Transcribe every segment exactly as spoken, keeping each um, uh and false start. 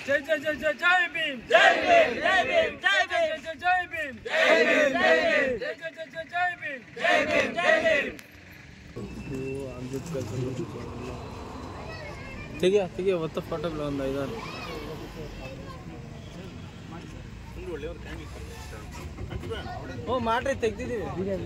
जय जय जय जय जय भीम जय भीम जय भीम जय जय जय जय भीम जय भीम जय भीम जय जय जय जय भीम जय भीम जय भीम। ठीक है ठीक है वो तो फोटो बंद इधर ओ ಮಾಡ್ರಿ ತೆಗ್ದಿದ್ದೀವಿ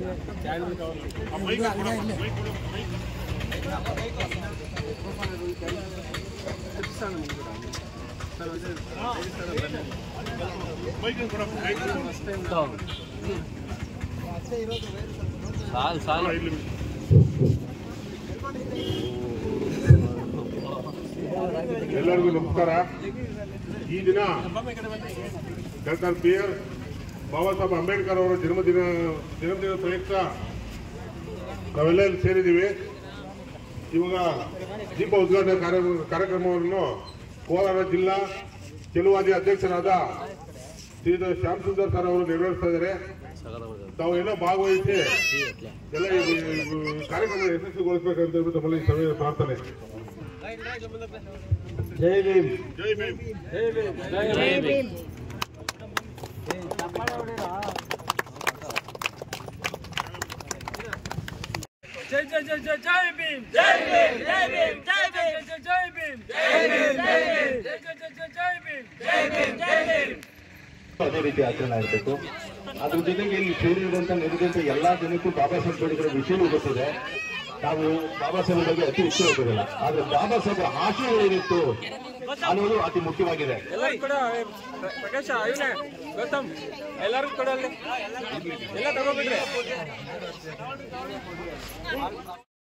ಸಾಲ್ ಸಾಲ್ ಎಲ್ಲರಿಗೂ ನಮಸ್ಕಾರ। ಈ ದಿನ doctor B R Baba Saheb Ambedkar ಅವರ ಜನ್ಮದಿನ ಜನ್ಮದಿನ ಪ್ರಯುಕ್ತ ನಾವೆಲ್ಲ ಸೇರಿದ್ದೀವಿ। ಇವಾಗ ದೀಪ ಉದ್ಘಾಟನೆ ಕಾರ್ಯಕ್ರಮವನ್ನು ಕೋಲಾರ ಜಿಲ್ಲಾ ಚೆಲುವಾದಿ ಅಧ್ಯಕ್ಷರಾದ ಶ್ರೀ ಶ್ಯಾಮ್ ಸುಂದರ್ ಸರ್ ಅವರು ನೆರವೇರಿಸ್ತಾ ಇದ್ದಾರೆ। ತಾವೆಲ್ಲ ಭಾಗವಹಿಸಿ ಎಲ್ಲ ಕಾರ್ಯಕ್ರಮ ಯಶಸ್ವಿಗೊಳಿಸಬೇಕಂತ ಹೇಳ್ಬಿಟ್ಟು ತಮ್ಮಲ್ಲಿ ಸಭೆ ಪ್ರಾರ್ಥನೆ। ಜೈ ಭೀಮ್ ಜೈ ಭೀಮ್ ಜೈ ಭೀಮ್ ಜೈ ಭೀಮ್। जय जय जय जय जय भीम जय भीम जय भीम जय जय जय जय भीम जय भीम जय भीम जय जय जय जय भीम जय भीम जय भीम। ಅದೇ ರೀತಿ ಆಚರಣೆ ಆಗಬೇಕು। ಅದ್ರ ಜೊತೆಗೆ ಇಲ್ಲಿ ಸೇರಿರುವಂತ ನೆರೆದಂತ ಎಲ್ಲಾ ಜನಕ್ಕೂ ಬಾಬಾ ಸಾಹೇಬ್ ಅಂಬೇಡ್ಕರ್ ವಿಷಯವೂ ಗೊತ್ತಿದೆ। ನಾವು ಬಾಬಾ ಸಾಹೇಬ್ ಬಗ್ಗೆ ಅತಿ ಹೆಚ್ಚು ಹೋಗೋದಿಲ್ಲ, ಆದ್ರೆ ಬಾಬಾ ಸಾಹೇಬ್ ಆಶಯ ಏನಿತ್ತು ಅನ್ನೋದು ಅತಿ ಮುಖ್ಯವಾಗಿದೆ। ಎಲ್ಲರೂ ಕೂಡ ಪ್ರಕಾಶ ಇವನೇ ಗೌತಮ್ ಎಲ್ಲರೂ ಕೂಡ ಎಲ್ಲ ತಗೋಬಿಟ್ರೆ